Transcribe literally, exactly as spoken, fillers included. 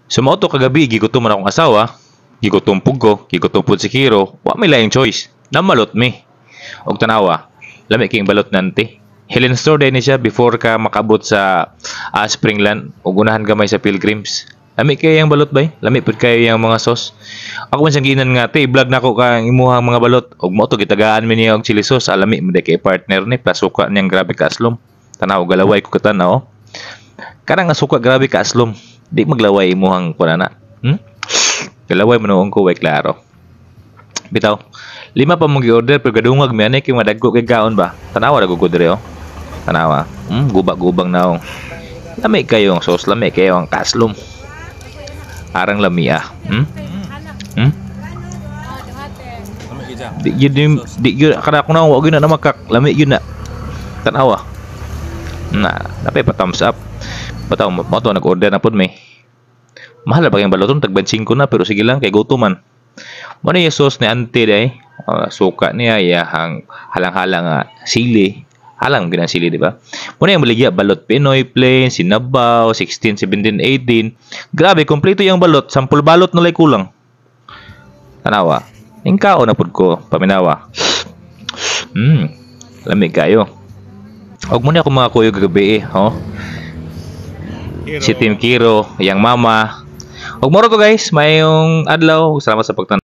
Sumoto kagabi, gigutom man akong asawa, gigutom pug ko, gigutom pud si Kiro, wa may laing choice. Namalot mi. Og tanawa, lami king balot nanti. Helen store din ni siya before ka makabot sa uh, Springland ug unahan gamay sa Pilgrims. Lami kay yang balot bay, lami pud kayo yang mga sauce. Ako man siyang ginan nga te, vlog nako ka imuhang mga balot og mo to gitagaan mi niya og chili sauce, alami mo kay partner ni pasuka niyang grabe ka aslom. Tanaw galaway ko katanaw. Karang nga suka grabe ka aslom. Di maglaway imuhang kunana. Hmm? Galaway mo noong ko way klaro. Bitaw, lima pa mong gi-order pero gadungag mi ani kay madagko kay gaon ba. Tanawa ra gugod diri oh. Tanawa. Hmm, gubag-gubang naong. Lami kayo ang sauce, lami kayo ang kaslom. Arang lami ah. Hmm? Hmm? Di yun di yun kada ko na wa gyud na makak. Lami yun na. Tanawa. Na, napay pa thumbs up. Bataw mo to nag-order na pud may. Mahal ba yung baloton tag twenty-five ko na pero sige lang kay gutom man. Mo na yung sauce ni auntie day. Uh, suka niya yahang halang-halang uh, sili. Halang ginang sili di ba? Mo na yung baligya balot Pinoy plain, sinabaw, sixteen, seventeen, eighteen. Grabe kompleto yung balot, sampul balot na lay kulang. Tanawa. Ingkao na pud ko paminawa. Hmm. Lamig kayo. Og mo na ako mga kuyo gagabi eh, oh. Si Team Kiro, yang mama. Ug moro to guys, mayong adlaw. Salamat sa pagtan